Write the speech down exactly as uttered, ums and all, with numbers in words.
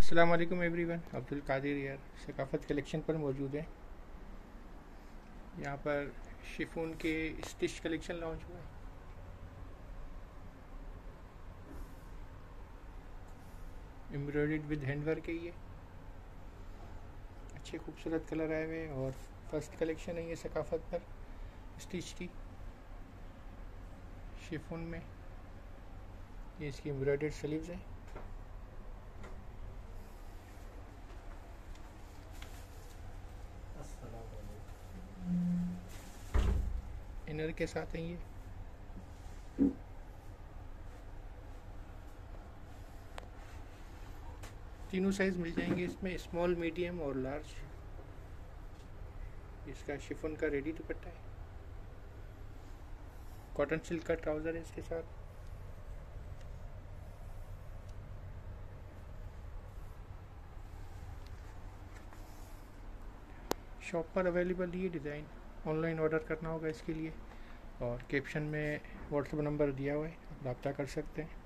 अस्सलाम वालेकुम एवरीवन। अब्दुल कादिर यार सकाफ़त कलेक्शन पर मौजूद है। यहाँ पर शिफॉन के स्टिच कलेक्शन लॉन्च हुआ है। एम्ब्रॉयडर्ड विद हैंडवर्क है ये। अच्छे खूबसूरत कलर आए हुए हैं और फर्स्ट कलेक्शन है ये सकाफ़त पर स्टिच की शिफॉन में। ये इसकी एम्ब्रॉयडर्ड स्लीव्स है। इनर के साथ है ये। तीनों साइज मिल जाएंगे इसमें, स्मॉल, मीडियम और लार्ज। इसका शिफॉन का रेडी दुपट्टा है। कॉटन सिल्क का ट्राउज़र है इसके साथ। शॉप पर अवेलेबल ये डिज़ाइन। ऑनलाइन ऑर्डर करना होगा इसके लिए और कैप्शन में व्हाट्सएप नंबर दिया हुआ है, आप रब्ता कर सकते हैं।